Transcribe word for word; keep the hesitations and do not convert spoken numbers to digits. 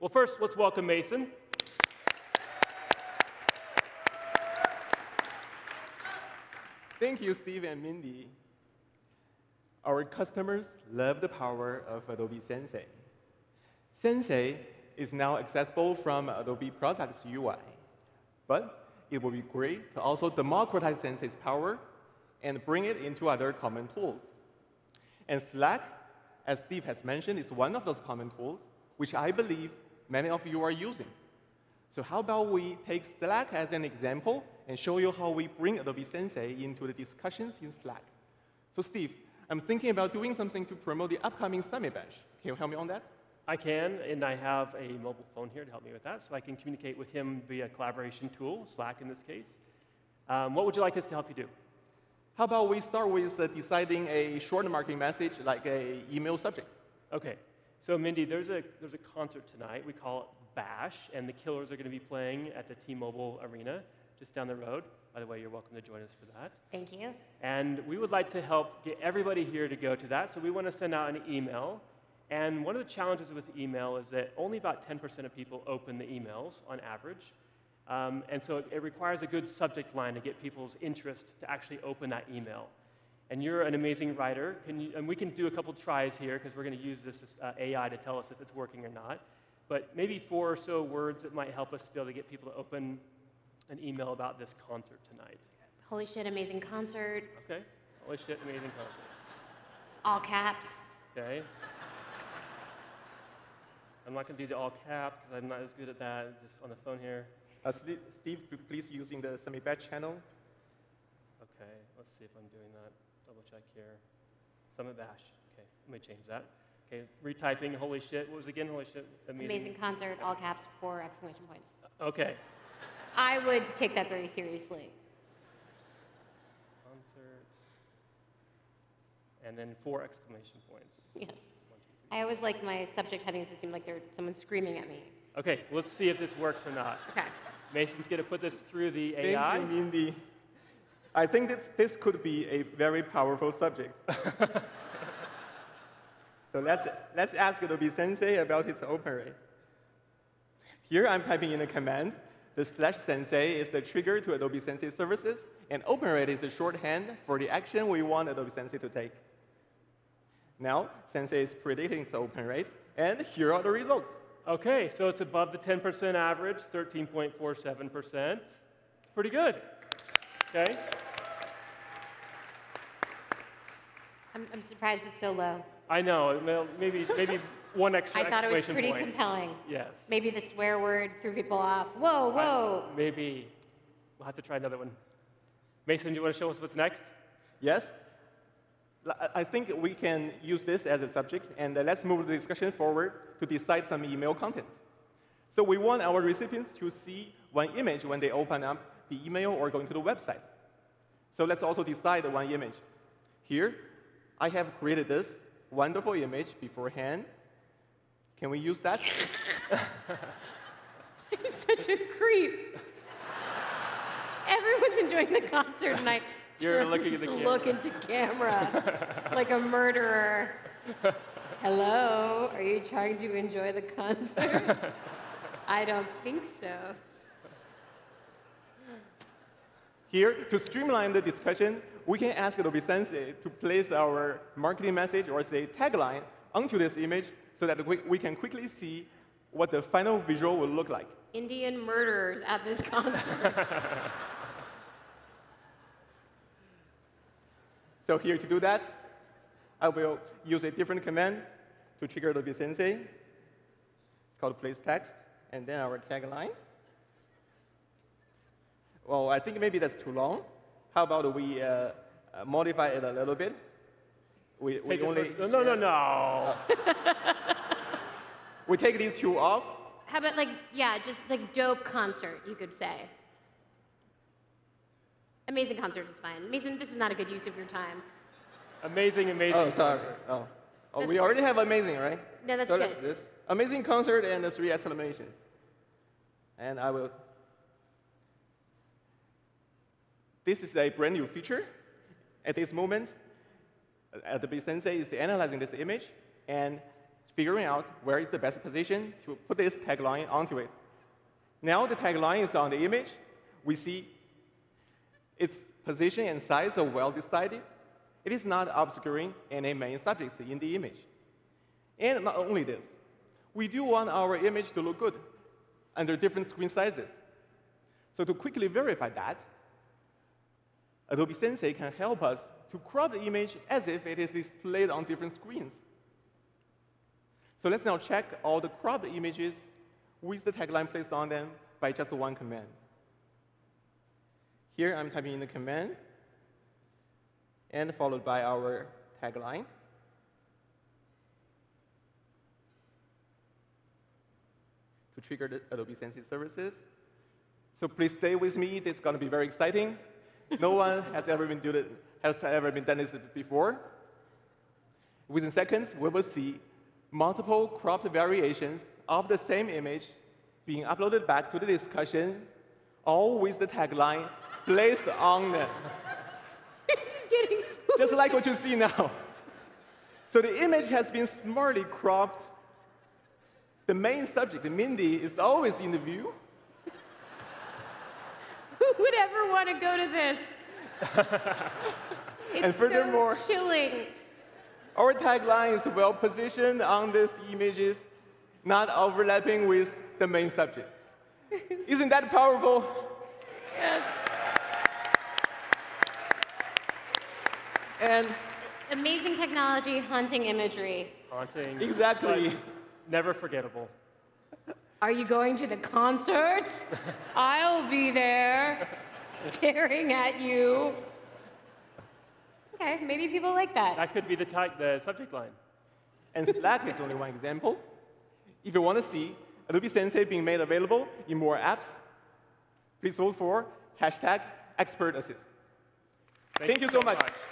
Well, first, let's welcome Mason. Thank you, Steve and Mindy. Our customers love the power of Adobe Sensei. Sensei is now accessible from Adobe Products U I, but it would be great to also democratize Sensei's power and bring it into other common tools. And Slack, as Steve has mentioned, is one of those common tools, which I believe many of you are using. So how about we take Slack as an example and show you how we bring Adobe Sensei into the discussions in Slack. So Steve, I'm thinking about doing something to promote the upcoming Summit Bash. Can you help me on that? I can, and I have a mobile phone here to help me with that, so I can communicate with him via collaboration tool, Slack in this case. Um, what would you like us to help you do? How about we start with uh, deciding a short marketing message, like a email subject? Okay. So Mindy, there's a, there's a concert tonight. We call it Bash, and the Killers are going to be playing at the T-Mobile Arena just down the road. By the way, you're welcome to join us for that. Thank you. And we would like to help get everybody here to go to that, so we want to send out an email. And one of the challenges with email is that only about ten percent of people open the emails on average. Um, and so it, it requires a good subject line to get people's interest to actually open that email. And you're an amazing writer. Can you, and we can do a couple tries here, because we're going to use this uh, A I to tell us if it's working or not. But maybe four or so words that might help us to be able to get people to open an email about this concert tonight. Holy shit, amazing concert. Okay. Holy shit, amazing concert. All caps. Okay. I'm not going to do the all caps, because I'm not as good at that, just on the phone here. Uh, Steve, please using the Summit Batch channel. Okay, let's see if I'm doing that. Double check here. Summit Bash. Okay, let me change that. Okay, retyping, holy shit. What was it again? Holy shit. Amazing, Amazing concert, all caps, four exclamation points. Okay. I would take that very seriously. Concert. And then four exclamation points. Yes. I always like my subject headings to seem like there's someone screaming at me. Okay, let's see if this works or not. Okay. Mason's going to put this through the A I. Thank you, Mindy. I think that this could be a very powerful subject. So let's, let's ask Adobe Sensei about its open rate. Here I'm typing in a command. The slash sensei is the trigger to Adobe Sensei services, and open rate is the shorthand for the action we want Adobe Sensei to take. Now, Sensei is predicting its open rate, and here are the results. Okay, so it's above the ten percent average, thirteen point four seven percent. It's pretty good. Okay. I'm, I'm surprised it's so low. I know. Maybe maybe one extra I thought it was exclamation pretty point. compelling. Yes. Maybe the swear word threw people off. Whoa, whoa. I, maybe. We'll have to try another one. Mason, do you want to show us what's next? Yes. I think we can use this as a subject, and uh, let's move the discussion forward to decide some email contents. So we want our recipients to see one image when they open up the email or going to the website. So let's also decide one image. Here, I have created this wonderful image beforehand. Can we use that? I'm such a creep. Everyone's enjoying the concert, and I You're looking at the camera. look into camera like a murderer. Hello, are you trying to enjoy the concert? I don't think so. Here, to streamline the discussion, we can ask Adobe Sensei to place our marketing message or say tagline onto this image so that we, we can quickly see what the final visual will look like. Indian murderers at this concert. So here to do that, I will use a different command to trigger Adobe Sensei. It's called place text, and then our tagline. Well, I think maybe that's too long. How about we uh, uh, modify it a little bit? We, we Take only first, no, no, no, no. we take these two off. How about like, yeah, just like dope concert, you could say. Amazing concert is fine. Mason, this is not a good use of your time. Amazing, amazing. Oh, sorry. concert. Oh, oh That's we good. already have amazing, right? No, that's so good. Let's this. Amazing concert and the three exclamations. And I will. This is a brand new feature. At this moment, Adobe Sensei is analyzing this image and figuring out where is the best position to put this tagline onto it. Now the tagline is on the image. We see its position and size are well decided. It is not obscuring any main subjects in the image. And not only this, we do want our image to look good under different screen sizes. So to quickly verify that, Adobe Sensei can help us to crop the image as if it is displayed on different screens. So let's now check all the cropped images with the tagline placed on them by just one command. Here I'm typing in the command, and followed by our tagline. To trigger the Adobe Sensei services. So please stay with me. This is going to be very exciting. No one has ever been do it, has ever been done this before. Within seconds, we will see multiple cropped variations of the same image being uploaded back to the discussion, all with the tagline placed on them. Just kidding. Just like what you see now. So the image has been smartly cropped. The main subject, Mindy, is always in the view. Who would ever want to go to this? It's And furthermore, so chilling. our tagline is well positioned on these images, not overlapping with the main subject. Isn't that powerful? Yes. And Amazing technology, haunting imagery. Haunting. exactly. but Never forgettable. Are you going to the concert? I'll be there, staring at you. Okay, maybe people like that. That could be the, type, the subject line. And Slack is only one example. If you want to see Adobe Sensei being made available in more apps, please vote for hashtag expert assist. Thank, Thank you so much.